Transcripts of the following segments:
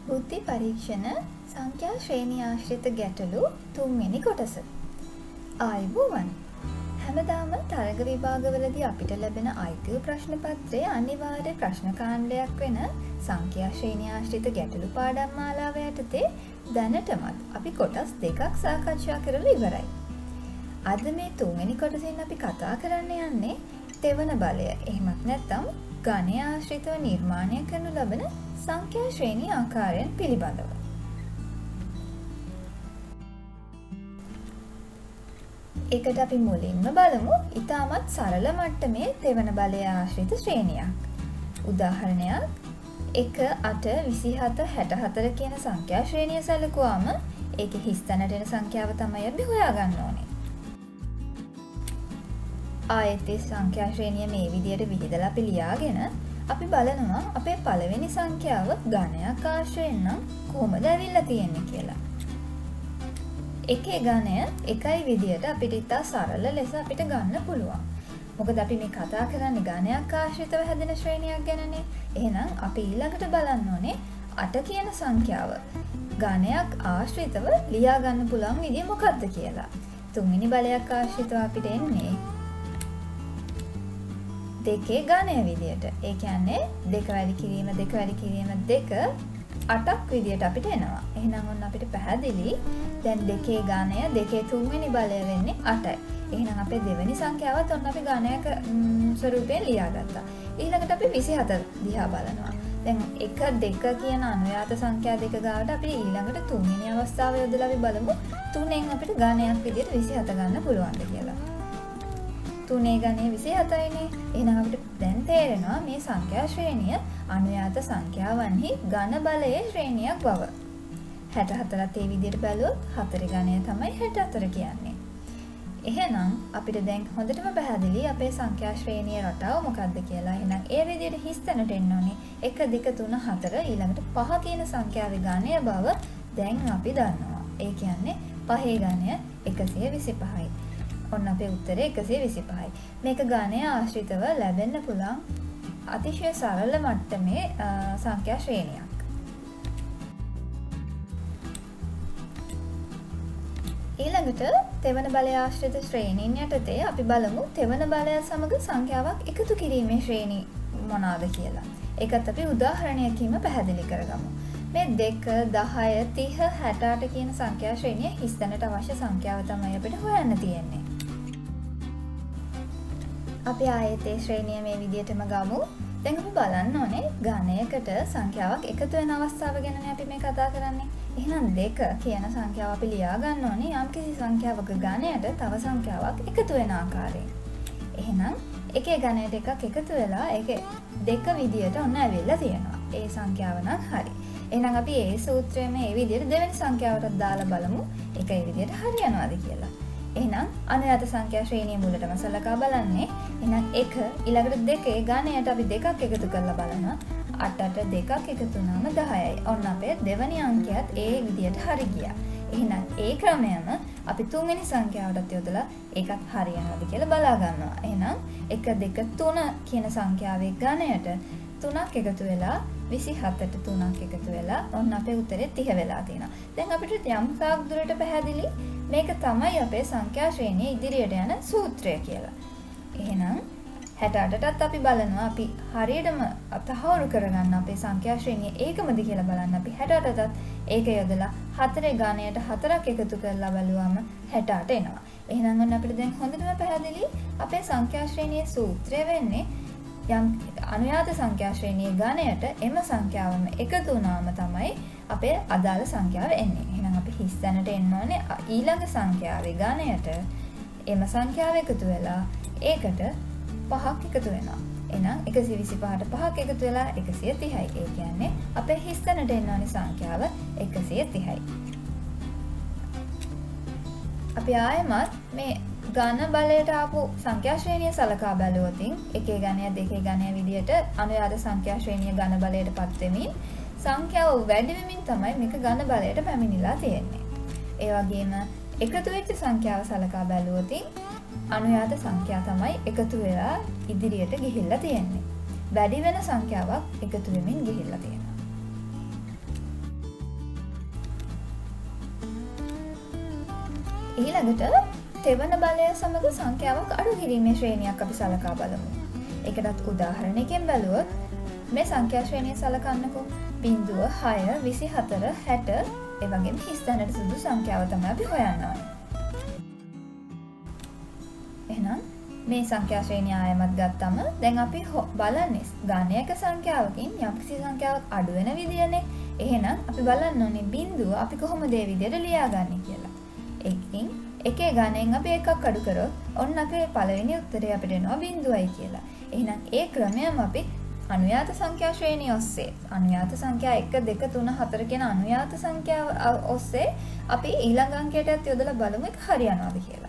බුද්ධි පරීක්ෂණ සංඛ්‍යා ශ්‍රේණි ආශ්‍රිත ගැටලු 3 වෙනි කොටස. ආයුබෝවන්. හැමදාම තරග විභාගවලදී අපිට ලැබෙන IQ ප්‍රශ්න පත්‍රයේ අනිවාර්ය ප්‍රශ්න කාණ්ඩයක් වෙන සංඛ්‍යා ශ්‍රේණි ආශ්‍රිත ගැටලු පාඩම් මාලාව යටතේ දැනටමත් අපි කොටස් දෙකක් සාකච්ඡා කරලා ඉවරයි. අද මේ 3 වෙනි කොටසෙන් අපි කතා කරන්න යන්නේ තෙවන බලය. එහෙමත් නැත්නම් ගණය ආශ්‍රිතව නිර්මාණය කරනු ලබන සංඛ්‍යා ශ්‍රේණි ආකාරයන් පිළිබඳව. ඒකට අපි මුලින්ම බලමු ඉතාමත් සරල මට්ටමේ තෙවන බලය ආශ්‍රිත ශ්‍රේණියක්. උදාහරණයක් 1 8 27 64 කියන සංඛ්‍යා ශ්‍රේණිය සැලකුවාම ඒකේ හිස් තැනට එන සංඛ්‍යාව තමයි අපි හොයාගන්න ඕනේ. ආයෙත් සංඛ්‍යා ශ්‍රේණිය මේ විදිහට විහිදලා අපි ලියාගෙන අපි බලනවා අපේ පළවෙනි සංඛ්‍යාව ගණයක් ආශ්‍රයෙන් නම් කොහොමද ඇවිල්ලා තියෙන්නේ කියලා. එකේ ගණය එකයි විදිහට අපිට ඉතා සරල ලෙස අපිට ගන්න පුළුවන්. මොකද අපි මේ කතා කරන්නේ ගණයක් ආශ්‍රිතව හැදෙන ශ්‍රේණියක් ගැනනේ. එහෙනම් අපි ඊළඟට බලන්න ඕනේ 8 කියන සංඛ්‍යාව ගණයක් ආශ්‍රිතව ලියා ගන්න පුළුවන් විදිය මොකක්ද කියලා. තුන්වෙනි බලයක් ආශ්‍රිතව අපිට එන්නේ දෙකේ ගණය විදියට. ඒ කියන්නේ 2 වැඩි කිරීම 2 වැඩි කිරීම 2 8ක් විදියට අපිට එනවා. එහෙනම් ඔන්න අපිට පැහැදිලි දැන් දෙකේ ගණය දෙකේ තුන්වෙනි බලය වෙන්නේ 8යි. එහෙනම් අපේ දෙවෙනි සංඛ්‍යාවත් ඔන්න අපි ගණයක ස්වරූපයෙන් ලියාගත්තා. ඊළඟට අපි 24 දිහා බලනවා. දැන් 1 2 කියන අනුයාත සංඛ්‍යා දෙක ගාවට අපි ඊළඟට තුන්වෙනි අවස්ථාව යොදලා අපි බලමු තුනෙන් අපිට ගණයක් විදියට 27 ගන්න පුළුවන්ද කියලා. තුනේ ගණය 27යිනේ. එහෙනම් අපිට දැන් තේරෙනවා මේ සංඛ්‍යා ශ්‍රේණිය අනුයාත සංඛ්‍යාවන්හි ඝන බලයේ ශ්‍රේණියක් බව. 64ත් ඒ විදිහට බැලුවොත් 4 ගණය තමයි 64 කියන්නේ. එහෙනම් අපිට දැන් හොඳටම පැහැදිලි අපේ සංඛ්‍යා ශ්‍රේණියේ රටාව මොකක්ද කියලා. එහෙනම් ඒ විදිහට හිස් තැනට එන්න ඕනේ 1 2 3 4 ඊළඟට 5 කියන සංඛ්‍යාවේ ගණය බව දැන් අපි දන්නවා. ඒ කියන්නේ 5 ගණය 125යි. ඔන්න අපේ උත්තරේ 125යි. මේක ගණය ආශ්‍රිතව ලැබෙන්න පුළුවන් අතිශය සරල මට්ටමේ සංඛ්‍යා ශ්‍රේණියක්. ඊළඟට තෙවන බලය ආශ්‍රිත ශ්‍රේණීන් යටතේ අපි බලමු තෙවන බලය සමග සංඛ්‍යාවක් එකතු කිරීමේ ශ්‍රේණි මොනවාද කියලා. ඒකත් අපි උදාහරණයකින්ම පැහැදිලි කරගමු. මේ 2 10 30 68 කියන සංඛ්‍යා ශ්‍රේණිය හිස් තැනට අවශ්‍ය සංඛ්‍යාව තමයි අපිට හොයන්න තියෙන්නේ. අපි ආයෙත් ඒ ශ්‍රේණිය මේ විදිහටම ගමු. දැන් අපි බලන්න ඕනේ ගණයකට සංඛ්‍යාවක් එකතු වෙන අවස්ථාව ගැනනේ අපි මේ කතා කරන්නේ. එහෙනම් 2 කියන සංඛ්‍යාව අපි ලියා ගන්න ඕනේ යම්කිසි සංඛ්‍යාවක ගණයට තව සංඛ්‍යාවක් එකතු වෙන ආකාරයෙන්. එහෙනම් එකේ ගණයට එකක් එකතු වෙලා ඒකේ 2 විදියට ඔන්න ඇවිල්ලා තියෙනවා. ඒ සංඛ්‍යාව නම් හරි. එහෙනම් අපි ඒ සූත්‍රයේ මේ විදියට දෙවෙනි සංඛ්‍යාවටත් දාලා බලමු ඒක ඒ විදියට හරියනවාද කියලා. එහෙනම් අනුයාත සංඛ්‍යා ශ්‍රේණිය මුලටම සලකා බලන්නේ. එහෙනම් 1 ඊළඟට 2 ගණයට අපි දෙකක් එකතු කරලා බලනවා. 8ට දෙකක් එකතු වුණාම 10යි. ඔන්න අපේ දෙවෙනි අංකයත් ඒ විදියට හරි ගියා. එහෙනම් ඒ ක්‍රමයම අපි තුන්වෙනි සංඛ්‍යාවටත් යොදලා ඒකත් හරියනවද කියලා බලා ගන්නවා. එහෙනම් 1 2 3 කියන සංඛ්‍යාවේ ගණයට 3ක් එකතු වෙලා 27ට 3ක් එකතු වෙලා ඔන්න අපේ උත්තරේ 30 වෙලා තියෙනවා. දැන් අපිට යම් තාක් දුරට පැහැදිලි මේක තමයි අපේ සංඛ්‍යා ශ්‍රේණියේ ඉදිරියට යන සූත්‍රය කියලා. එහෙනම් 68ටත් අපි බලනවා අපි හරියටම තහවුරු කරගන්න අපේ සංඛ්‍යා ශ්‍රේණිය ඒකමද කියලා බලන්න අපි 68ටත් ඒක යොදලා 4 ගණයට 4ක් එකතු කරලා බලුවම 68 එනවා. එහෙනම් ඔන්න අපිට දැන් හොඳටම පැහැදිලි අපේ සංඛ්‍යා ශ්‍රේණියේ සූත්‍රය වෙන්නේ යම් අනුයාත සංඛ්‍යා ශ්‍රේණියේ ගණයට එම සංඛ්‍යාවම එකතු වුණාම තමයි අපේ අදාළ සංඛ්‍යාව එන්නේ. එහෙනම් අපි හිස් තැනට එන්න ඕනේ ඊළඟ සංඛ්‍යාවේ ගණයට එම සංඛ්‍යාව එකතු වෙලා ඒකට 5ක් එකතු වෙනවා. එහෙනම් 125ට 5ක් එකතු වෙලා 130යි. ඒ කියන්නේ අපේ හිස් තැනට එන්න ඕනේ සංඛ්‍යාව 130යි. අපි ආයෙමත් මේ ඝන බලයට ආපු සංඛ්‍යා ශ්‍රේණිය සලකා බැලුවොත් එකේ ගණය දෙකේ ගණය විදියට අනුයාත සංඛ්‍යා ශ්‍රේණිය ඝන බලයටපත් වෙමින් සංඛ්‍යාව වැඩි වෙමින් තමයි මේක ඝන බලයට පැමිණිලා තියෙන්නේ. ඒ වගේම එකතු වෙච්ච සංඛ්‍යාව සලකා බැලුවොත් අනුයාත සංඛ්‍යා තමයි එකතු වෙලා ඉදිරියට ගිහිල්ලා තියෙන්නේ. වැඩි වෙන සංඛ්‍යාවක් එකතු වෙමින් ගිහිල්ලා තියෙනවා. ඊළඟට තෙවන බලය සමග සංඛ්‍යාවක් අඩු කිරීමේ ශ්‍රේණියක් අපි සලකා බලමු. ඒකටත් උදාහරණයකින් බැලුවොත් මේ සංඛ්‍යා ශ්‍රේණිය සලකන්නකෝ. 0, 6, 24, 60 ඒ වගේම හිස් තැනට සුදු සංඛ්‍යාව තමයි අපි හොයන්න ඕනේ. එහෙනම් මේ සංඛ්‍යා ශ්‍රේණිය ආයමත් ගත්තම දැන් අපි බලන්නේ ගණයක සංඛ්‍යාවකින් යම්කිසි සංඛ්‍යාවක් අඩු වෙන විදියනේ. එහෙනම් අපි බලන්න ඕනේ බිඳුව අපි කොහොමද ඒ විදියට ලියාගන්නේ කියලා. එකකින් එකේ ගණයෙන් අපි එකක් අඩු කරොත් ඔන්න අපේ පළවෙනි උත්තරේ අපිට එනවා 0යි කියලා. එහෙනම් ඒ ක්‍රමයම අපි අනුයාත සංඛ්‍යා ශ්‍රේණිය ඔස්සේ අනුයාත සංඛ්‍යා 1 2 3 4 කියන අනුයාත සංඛ්‍යාව ඔස්සේ අපි ඊළඟ අංකයටත් යොදලා බලමු ඒක හරියනවද කියලා.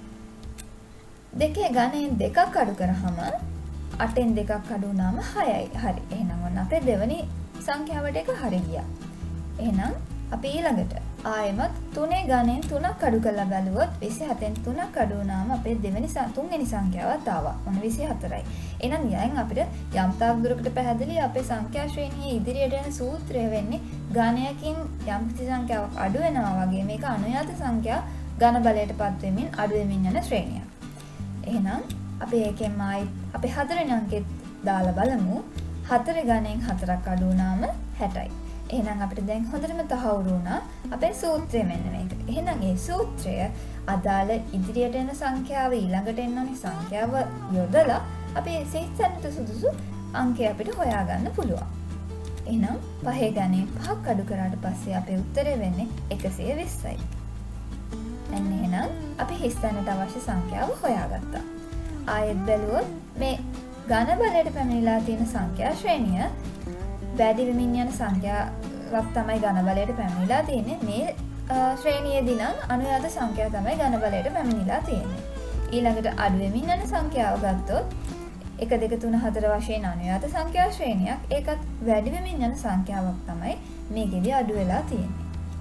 දෙකේ ගණයෙන් දෙකක් අඩු කරාම 8න් දෙකක් අඩු වුණාම 6යි. හරි. එහෙනම් ඔන්න අපේ දෙවෙනි සංඛ්‍යාවට එක හරි ගියා. එහෙනම් අපි ඊළඟට ආයෙමත් 3 ගණයෙන් 3ක් අඩු කරලා බැලුවොත් 27න් 3ක් අඩු වුණාම අපේ තුන්වෙනි සංඛ්‍යාවත් ආවා. ඔන්න 24යි. එහෙනම් යයන් අපිට යම් තාක් දුරකට පැහැදිලි අපේ සංඛ්‍යා ශ්‍රේණියේ ඉදිරියට යන සූත්‍රය වෙන්නේ ගණයකින් යම් කිසි සංඛ්‍යාවක් අඩු වෙනවා වගේ මේක අනුයාත සංඛ්‍යා ඝන බලයටපත් වෙමින් අඩු වෙමින් යන ශ්‍රේණියක්. එහෙනම් අපි ඒකෙන් අපි හතරවෙනි අංකෙත් දාලා බලමු. 4 ගණයෙන් 4ක් අඩු වුණාම 60යි. එහෙනම් අපිට දැන් හොඳටම තහවුරු වුණා අපේ සූත්‍රය මෙන්න මේක. එහෙනම් ඒ සූත්‍රය අදාළ ඉදිරියට එන සංඛ්‍යාව ඊළඟට එන්න ඕනේ සංඛ්‍යාව යොදලා අපි සිහිසන්ත සුදුසු අංකය අපිට හොයාගන්න පුළුවන්. එහෙනම් 5 ගණයෙන් 5ක් අඩු කරාට පස්සේ අපේ උත්තරය වෙන්නේ 120යි. එන්න එහෙනම් අපි හිස්තැනට අවශ්‍ය සංඛ්‍යාව හොයාගත්තා. ආයෙත් බැලුවොත් මේ ඝන බලයට පැමිණලා තියෙන සංඛ්‍යා ශ්‍රේණිය වැඩි වෙමින් යන සංඛ්‍යාවක් තමයි ඝන බලයට පැමිණලා තියෙන්නේ. මේ ශ්‍රේණියේදී නම් අනුයාත සංඛ්‍යාව තමයි ඝන බලයට පැමිණලා තියෙන්නේ. ඊළඟට අඩු වෙමින් යන සංඛ්‍යාව ගත්තොත් 1 2 3 4 වශයෙන් අනුයාත සංඛ්‍යා ශ්‍රේණියක්. ඒකත් වැඩි වෙමින් යන සංඛ්‍යාවක් තමයි මේකෙදී අඩු වෙලා තියෙන්නේ.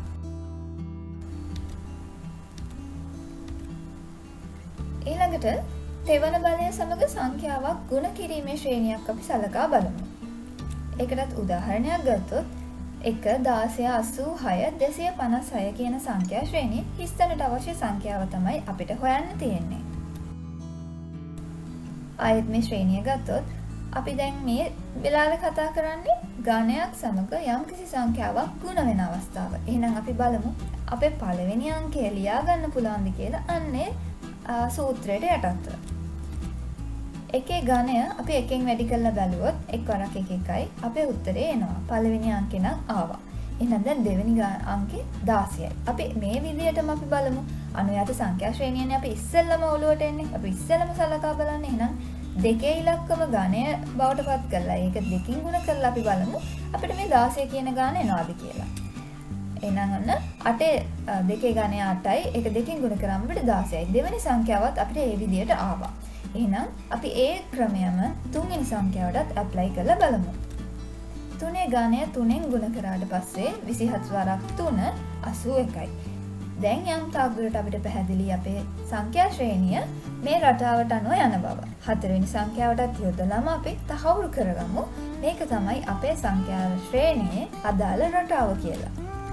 ඊළඟට තෙවන බලය සමග සංඛ්‍යාවක් ගුණ කිරීමේ ශ්‍රේණියක් අපි සලකා බලමු. ඒකටත් උදාහරණයක් ගත්තොත් 1 16 86 256 කියන සංඛ්‍යා ශ්‍රේණිය හිස්තැනට අවශ්‍ය සංඛ්‍යාව තමයි අපිට හොයන්න තියෙන්නේ. ආයෙත් මේ ශ්‍රේණිය ගත්තොත් අපි දැන් මේ වෙලාවේ කතා කරන්නේ ගණයක් සමග යම්කිසි සංඛ්‍යාවක් ගුණ වෙන අවස්ථාව. එහෙනම් අපි බලමු අපේ පළවෙනි අංකය ලියා ගන්න පුළුවන්ද කියලා අන්නේ සූත්‍රයට යටත්ව. එකේ ගණය අපි එකෙන් වැඩි කරලා බැලුවොත් 1 වරක් 1 1යි අපේ උත්තරේ එනවා. පළවෙනි අංකේ නම් ආවා. එහෙනම් දැන් දෙවෙනි අංකේ 16යි. අපි මේ විදිහටම අපි බලමු. අනුයාත සංඛ්‍යා ශ්‍රේණියනේ අපි ඉස්සෙල්ලම ඔළුවට එන්නේ. අපි ඉස්සෙල්ලම සලකා බලන්නේ. එහෙනම් දෙකේ ඉලක්කම ගණය බවට පත් කරලා ඒක දෙකින් ගුණ කරලා අපි බලමු අපිට මේ 16 කියන ගාන එනවාද කියලා. එහෙනම් ඔන්න 8 දෙකේ ගණය 8යි. ඒක දෙකින් ගුණ කරාම අපිට 16යි. දෙවෙනි සංඛ්‍යාවත් අපිට ඒ විදිහට ආවා. එහෙනම් අපි ඒ ක්‍රමයම තුන්වෙනි සංඛ්‍යාවටත් ඇප්ලයි කරලා බලමු. 3 ගණය 3ෙන් ගුණ කරාට පස්සේ 27 වරක් 3 81යි. දැන් යම් තාක් දුරට අපිට පැහැදිලි අපේ සංඛ්‍යා ශ්‍රේණිය මේ රටාවට අනුව යන බව. හතරවෙනි සංඛ්‍යාවටත් යොදලාම අපි තහවුරු කරගමු මේක තමයි අපේ සංඛ්‍යා ශ්‍රේණියේ අදාළ රටාව කියලා.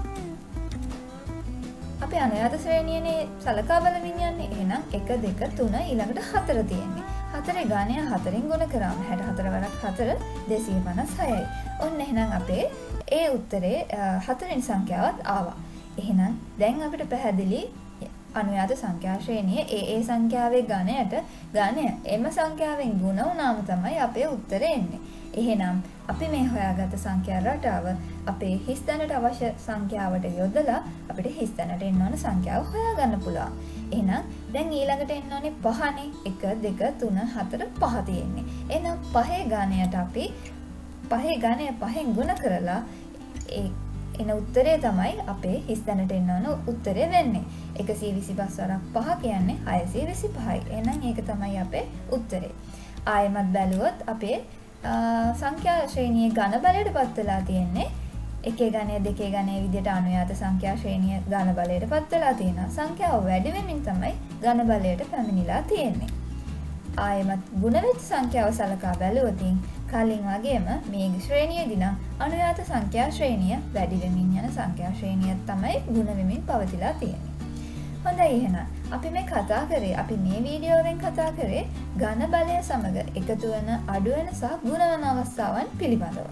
අපි අනුයාත ශ්‍රේණියනේ සලකා බලමින් යන්නේ. එහෙනම් 1 2 3 ඊළඟට 4 තියෙන්නේ. 4 ගණය 4ෙන් ගුණ කරාම 64 වරක් 4 256යි. ඔන්න එහෙනම් අපේ ඒ උත්තරේ හතරවෙනි සංඛ්‍යාවත් ආවා. එහෙනම් දැන් අපිට පැහැදිලි අනුයාත සංඛ්‍යා ශ්‍රේණියේ ඒ සංඛ්‍යාවේ ගණයට ගණය එම සංඛ්‍යාවෙන් ගුණ වුණාම තමයි අපේ උත්තරේ එන්නේ. එහෙනම් අපි මේ හොයාගත්ත සංඛ්‍යා රටාව අපේ හිස්තැනට අවශ්‍ය සංඛ්‍යාවට යොදලා අපිට හිස්තැනට එන්න ඕන සංඛ්‍යාව හොයාගන්න පුළුවන්. එහෙනම් දැන් ඊළඟට එන්න ඕනේ 5නේ. 1 2 3 4 5 තියෙන්නේ. එහෙනම් 5 ගණයට අපි 5 ගණය 5ෙන් ගුණ කරලා එන උත්තරේ තමයි අපේ හිස්තැනට එන්න ඕන උත්තරේ වෙන්නේ. 125 වරක් 5 කියන්නේ 625යි. එහෙනම් ඒක තමයි අපේ උත්තරේ. ආයෙමත් බැලුවොත් අපේ සංඛ්‍යා ශ්‍රේණියේ ඝන බලයට පත් වෙලා තියෙන්නේ. එකේ ගණය දෙකේ ගණය විදිහට අනුයාත සංඛ්‍යා ශ්‍රේණිය ඝන බලයට පත් වෙලා තියෙනවා. සංඛ්‍යාව වැඩි වෙමින් තමයි ඝන බලයට පැමිණිලා තියෙන්නේ. ආයෙමත් ගුණ වෙච්ච සංඛ්‍යාව සලකා බැලුවොත් කලින් වගේම මේ ශ්‍රේණියේදී නම් අනුයාත සංඛ්‍යා ශ්‍රේණිය වැඩි වෙමින් යන සංඛ්‍යා ශ්‍රේණියක් තමයි ගුණ වෙමින් පවතිලා තියෙන්නේ. හොඳයි එහෙනම් අපි මේ කතා කරේ අපි මේ වීඩියෝවෙන් කතා කරේ ඝන බලය සමග එකතු වන අඩු වෙන සහ ගුණ වන අවස්ථාවන් පිළිබඳව.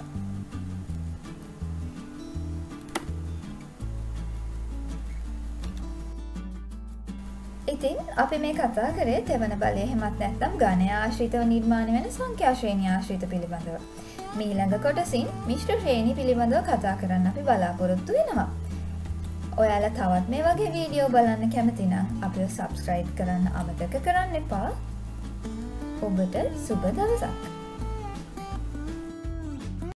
ඉතින් අපි මේ කතා කරේ තෙවන බලය එහෙමත් නැත්නම් ඝනය ආශ්‍රිතව නිර්මාණය වෙන සංඛ්‍යා ශ්‍රේණි ආශ්‍රිත පිළිබඳව. ඊළඟ කොටසින් මිශ්‍ර ශ්‍රේණි පිළිබඳව කතා කරන්න අපි බලාපොරොත්තු වෙනවා. ඔයාලා තවත් මේ වගේ වීඩියෝ බලන්න කැමති නම් අපිව subscribe කරන්න අමතක කරන්න එපා. ඔබට සුබ දවසක්.